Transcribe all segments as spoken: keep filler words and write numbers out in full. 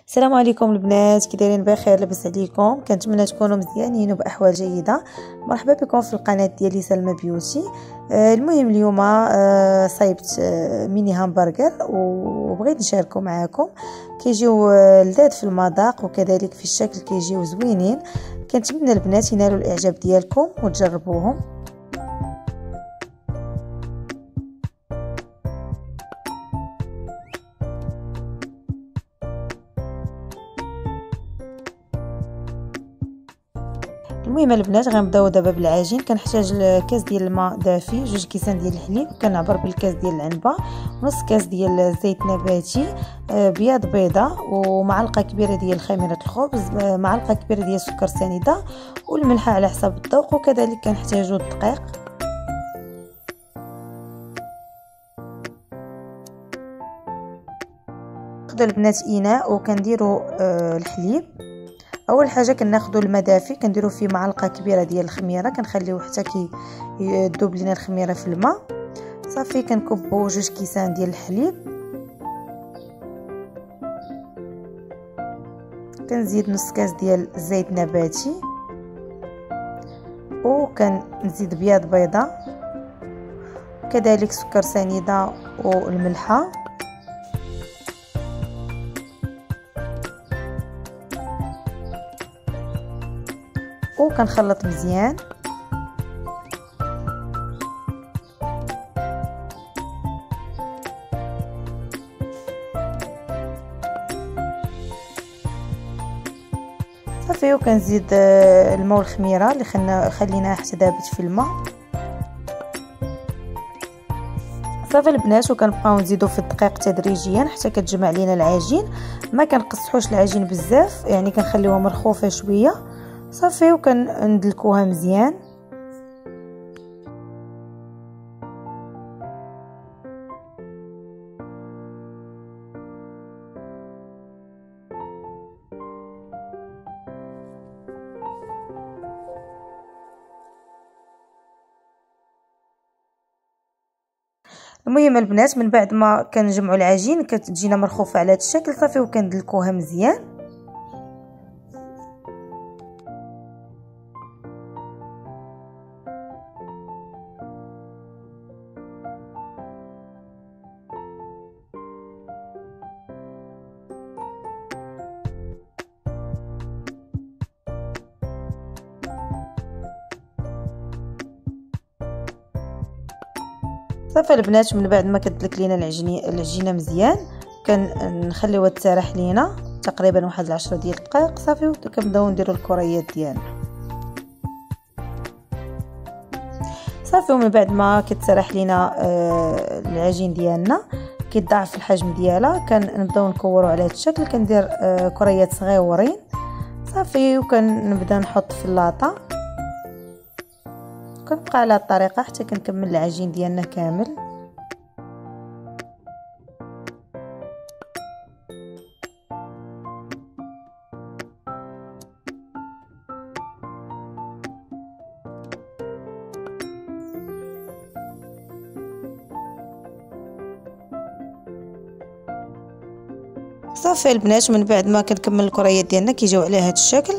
السلام عليكم البنات، كي دايرين؟ بخير، لاباس عليكم؟ كنتمنى تكونوا مزيانين وباحوال جيده. مرحبا بكم في القناه ديالي سلمى بيوتي. آه المهم اليوم آه صايبت آه ميني همبرغر وبغيت نشاركه معكم. كيجيو آه لذاذ في المذاق وكذلك في الشكل كيجيو زوينين. كنتمنى البنات ينالوا الاعجاب ديالكم وتجربوهم. المهم البنات غنبداو دابا بالعجين. كنحتاج كاس ديال الماء دافي، جوج كيسان ديال الحليب، كنعبر بالكاس ديال العنبه، نص كاس ديال الزيت نباتي، بياض بيضه، ومعلقه كبيره ديال خميره الخبز، معلقه كبيره ديال السكر سنيده، والملح على حسب الذوق، وكذلك كنحتاجو الدقيق. ناخذ البنات اناء وكنديروا الحليب. اول حاجه كناخذوا الماء دافي، كنديروا فيه معلقه كبيره ديال الخميره، كنخليوه حتى كي يذوب لينا الخميره في الماء. صافي كنكبوا جوج كيسان ديال الحليب، كنزيد نص كاس ديال الزيت نباتي، وكنزيد بياض بيضه، كذلك سكر سنيده والملحه، وكنخلط مزيان. صافي وكنزيد الماء والخميره اللي خلنا خليناها حتى دابت في الماء. صافي البنات وكنبقاو نزيدو في الدقيق تدريجيا حتى كتجمع لينا العجين. ما كنقصحوش العجين بزاف، يعني كنخليوها مرخوفه شويه. صافي وكندلكوها مزيان. المهم البنات من بعد ما كنجمعوا العجين كتجينا مرخوفه على هذا الشكل. صافي وكندلكوها مزيان. صافي البنات من بعد ما كتدلك لينا العجينه العجينه مزيان كنخليوها تسرح لينا تقريبا واحد العشرة ديال الدقائق. صافي وكنبداو نديروا الكريات ديالنا. صافي ومن بعد ما كتسرح لينا آه العجين ديالنا كيتضاعف الحجم ديالها، كنبداو نكوروا على هذا الشكل. كندير آه كريات صغيورين. صافي وكنبدا نحط في اللاطه، كنبقى على الطريقه حتى كنكمل العجين ديالنا كامل. صافي البنات من بعد ما كنكمل الكريات ديالنا كيجيو على هذا الشكل.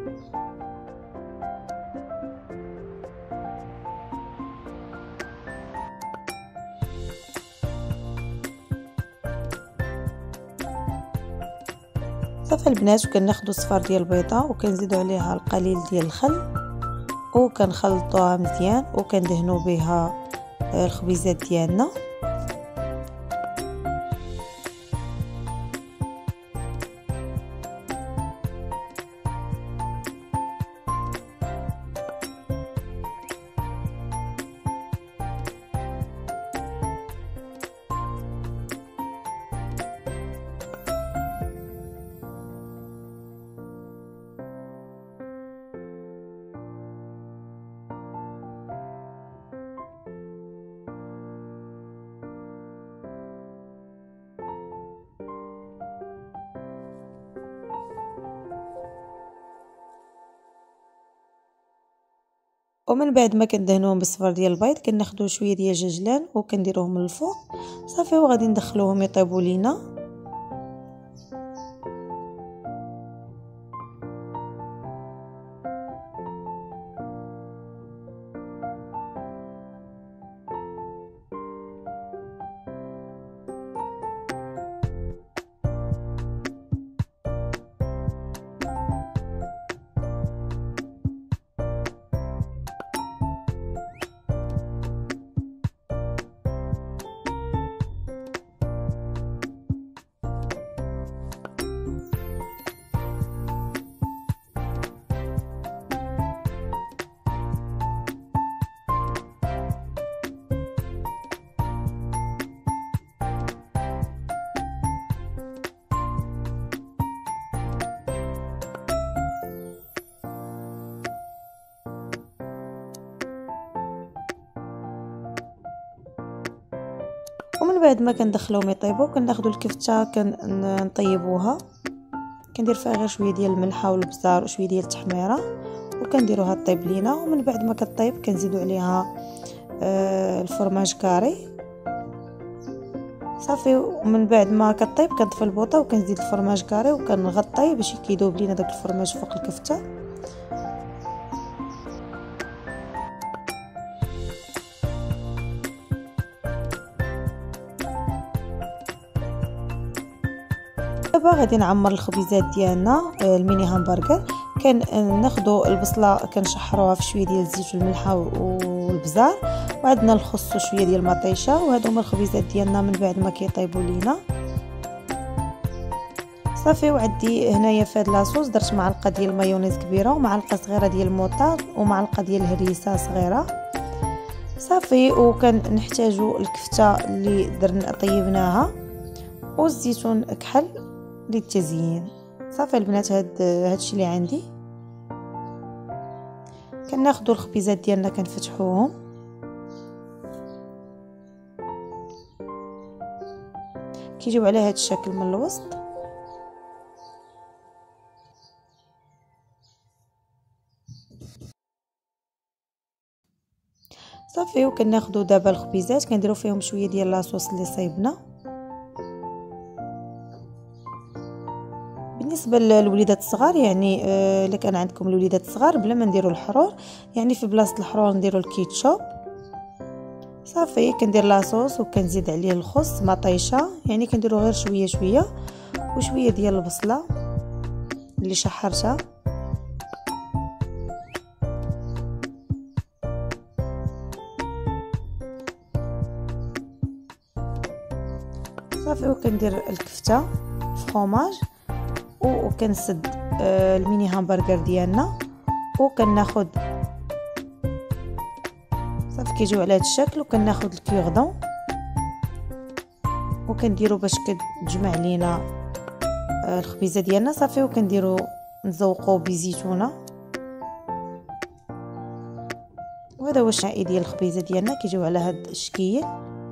صافي البنات وكناخذوا صفار ديال البيضه وكنزيدوا عليها القليل ديال الخل وكنخلطوها مزيان وكندهنوا بها الخبيزات ديالنا. ومن بعد ما كندهنوهم بالصفار ديال البيض كناخذوا شويه ديال الجنجلان وكنديروهم من الفوق. صافي وغادي ندخلوهم يطيبوا لينا. بعد ما كندخلوهم يطيبوا كناخذوا الكفته كنطيبوها، كندير فيها غير شويه ديال الملحه والبزار وشويه ديال التحميره وكنديروها طيب لينا. ومن بعد ما كطيب كنزيدوا عليها آه الفرماج كاري صافي. ومن بعد ما كطيب كنطفي البوطه وكنزيد الفرماج كاري وكنغطي باش كيذوب لينا داك الفرماج فوق الكفته. دابا غادي نعمر الخبيزات ديالنا الميني همبرغر. كناخذوا البصله كنشحروها في شويه ديال الزيت والملحه والبزار، وعندنا الخس وشويه ديال المطيشه، وهادو هما الخبيزات ديالنا من بعد ما كيطيبوا لينا صافي. وعندي هنايا في هاد لاصوص درت معلقه ديال المايونيز كبيره ومعلقه صغيره ديال الموطار ومعلقه ديال الهريسه صغيره صافي. وكنحتاجوا الكفته اللي درنا طيبناها والزيتون كحل للتزيين صافي البنات. هاد هادشي اللي عندي. كناخذوا الخبيزات ديالنا كنفتحوهم كيجيو على هاد الشكل من الوسط صافي. وكناخذوا دابا الخبيزات كنديروا فيهم شويه ديال لاصوص اللي صايبنا. بالنسبه للوليدات الصغار يعني الا كان عندكم الوليدات الصغار بلا ما نديروا الحرور، يعني في بلاصه الحرور نديروا الكيتشوب صافي. كندير لاصوص وكنزيد عليه الخس مطيشه، يعني كنديروا غير شويه شويه وشويه ديال البصله اللي شحرتها صافي. وكندير الكفته فرomage وكنسد آه الميني همبرغر ديالنا وكناخذ صافي كيجيو على هذا الشكل. وكناخذ الكيغدون وكنديرو باش كتجمع لينا آه الخبيزه ديالنا صافي. وكنديرو نزوقو بزيتونه، وهذا هو الشعائي ديال الخبيزه ديالنا كيجيو على هذا الشكل.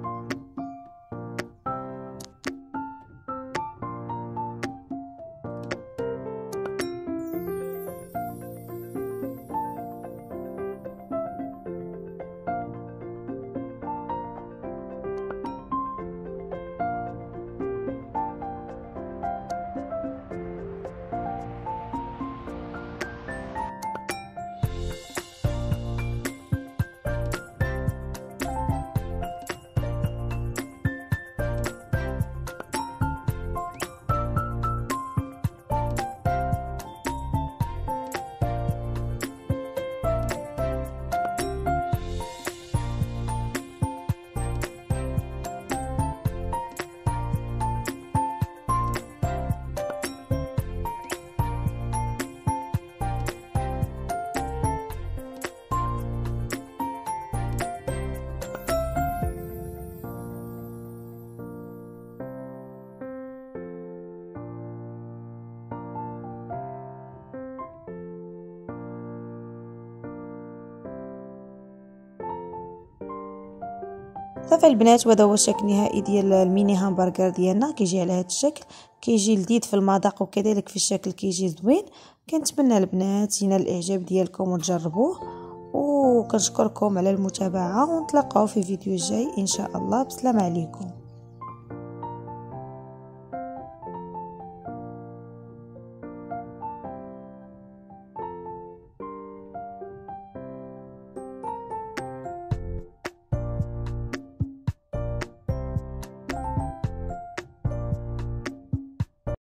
صافي البنات، وهذا هو الشكل النهائي ديال الميني همبرغر ديالنا. كيجي على هذا الشكل، كيجي لذيذ في المذاق وكذلك في الشكل كيجي زوين. كنتمنى البنات ينال الاعجاب ديالكم وتجربوه، وكنشكركم على المتابعه، ونتلاقاو في فيديو جاي ان شاء الله. بسلام عليكم.